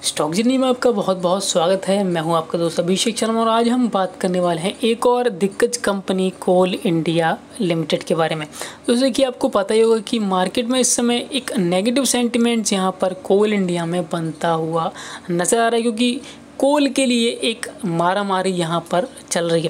Stock journey में आपका बहुत बहुत स्वागत है। मैं हूं आपका दोस्त अभिषेक शर्मा और आज हम बात करने वाले हैं एक और दिग्गज कंपनी कोल इंडिया लिमिटेड के बारे में। जैसे कि आपको पता ही होगा कि मार्केट में इस समय एक नेगेटिव सेंटिमेंट्स यहां पर कोल इंडिया में बनता हुआ नज़र आ रहा है, क्योंकि कोल के लिए एक मारामारी यहाँ पर चल रही है।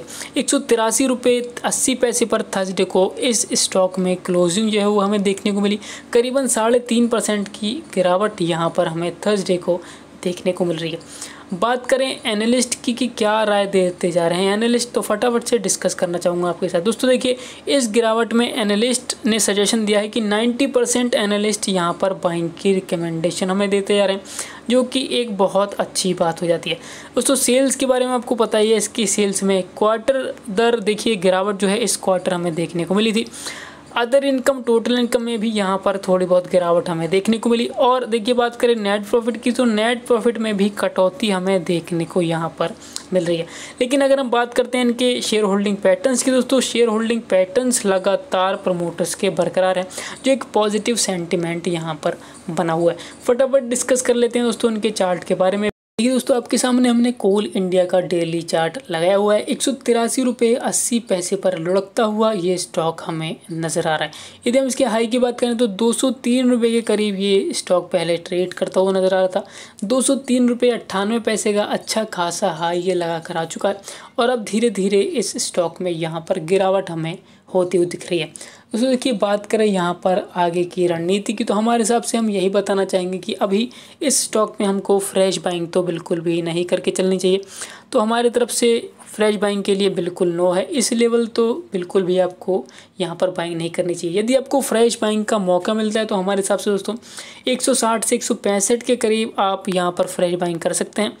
183 रुपये 80 पैसे पर थर्सडे को इस स्टॉक में क्लोजिंग जो है वो हमें देखने को मिली। करीबन 3.5% की गिरावट यहाँ पर हमें थर्सडे को देखने को मिल रही है। बात करें एनालिस्ट की कि क्या राय देते जा रहे हैं एनालिस्ट, तो फटाफट से डिस्कस करना चाहूँगा आपके साथ। दोस्तों देखिए, इस गिरावट में एनालिस्ट ने सजेशन दिया है कि 90% एनालिस्ट यहाँ पर बाइंग की रिकमेंडेशन हमें देते जा रहे हैं, जो कि एक बहुत अच्छी बात हो जाती है। दोस्तों सेल्स के बारे में आपको पता ही है, इसकी सेल्स में क्वार्टर दर देखिए गिरावट जो है इस क्वार्टर हमें देखने को मिली थी। अदर इनकम, टोटल इनकम में भी यहाँ पर थोड़ी बहुत गिरावट हमें देखने को मिली। और देखिए बात करें नेट प्रॉफिट की, तो नेट प्रॉफिट में भी कटौती हमें देखने को यहाँ पर मिल रही है। लेकिन अगर हम बात करते हैं इनके शेयर होल्डिंग पैटर्न्स की, दोस्तों शेयर होल्डिंग पैटर्न्स लगातार प्रमोटर्स के बरकरार हैं, जो एक पॉजिटिव सेंटिमेंट यहाँ पर बना हुआ है। फटाफट डिस्कस कर लेते हैं दोस्तों इनके चार्ट के बारे में। देखिए दोस्तों, आपके सामने हमने कोल इंडिया का डेली चार्ट लगाया हुआ है। 183 रुपये 80 पैसे पर लुढ़कता हुआ ये स्टॉक हमें नज़र आ रहा है। यदि हम इसके हाई की बात करें तो 203 रुपये के करीब ये स्टॉक पहले ट्रेड करता हुआ नज़र आ रहा था। 203 रुपये 98 पैसे का अच्छा खासा हाई ये लगा कर आ चुका है और अब धीरे धीरे इस स्टॉक में यहाँ पर गिरावट हमें होती हुई दिख रही है। दोस्तों देखिए, बात करें यहाँ पर आगे की रणनीति की, तो हमारे हिसाब से हम यही बताना चाहेंगे कि अभी इस स्टॉक में हमको फ्रेश बाइंग तो बिल्कुल भी नहीं करके चलनी चाहिए। तो हमारी तरफ से फ्रेश बाइंग के लिए बिल्कुल नो है। इस लेवल तो बिल्कुल भी आपको यहाँ पर बाइंग नहीं करनी चाहिए। यदि आपको फ्रेश बाइंग का मौका मिलता है तो हमारे हिसाब से दोस्तों 160 से 165 के करीब आप यहाँ पर फ्रेश बाइंग कर सकते हैं।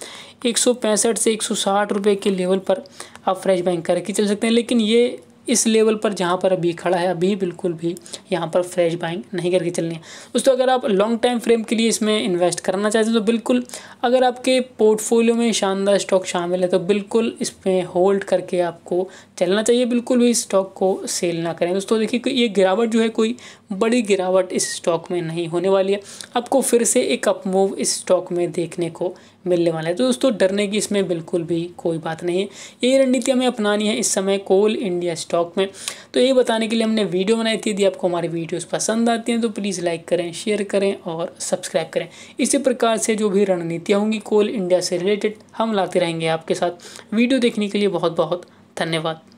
165 से 160 रुपये के लेवल पर आप फ्रेश बाइंग करके चल सकते हैं। लेकिन ये इस लेवल पर जहाँ पर अभी खड़ा है, अभी बिल्कुल भी यहाँ पर फ्रेश बाइंग नहीं करके चलनी है। दोस्तों अगर आप लॉन्ग टाइम फ्रेम के लिए इसमें इन्वेस्ट करना चाहते हैं तो बिल्कुल, अगर आपके पोर्टफोलियो में शानदार स्टॉक शामिल है तो बिल्कुल इसमें होल्ड करके आपको चलना चाहिए। बिल्कुल भी स्टॉक को सेल ना करें। दोस्तों देखिए, ये गिरावट जो है कोई बड़ी गिरावट इस स्टॉक में नहीं होने वाली है। आपको फिर से एक अपमूव इस स्टॉक में देखने को मिलने वाला है। तो दोस्तों डरने की इसमें बिल्कुल भी कोई बात नहीं है। यही रणनीति हमें अपनानी है इस समय कोल इंडिया स्टॉक में। तो ये बताने के लिए हमने वीडियो बनाई थी। यदि आपको हमारी वीडियोस पसंद आती हैं तो प्लीज़ लाइक करें, शेयर करें और सब्सक्राइब करें। इसी प्रकार से जो भी रणनीतियाँ होंगी कोल इंडिया से रिलेटेड हम लाते रहेंगे आपके साथ। वीडियो देखने के लिए बहुत बहुत धन्यवाद।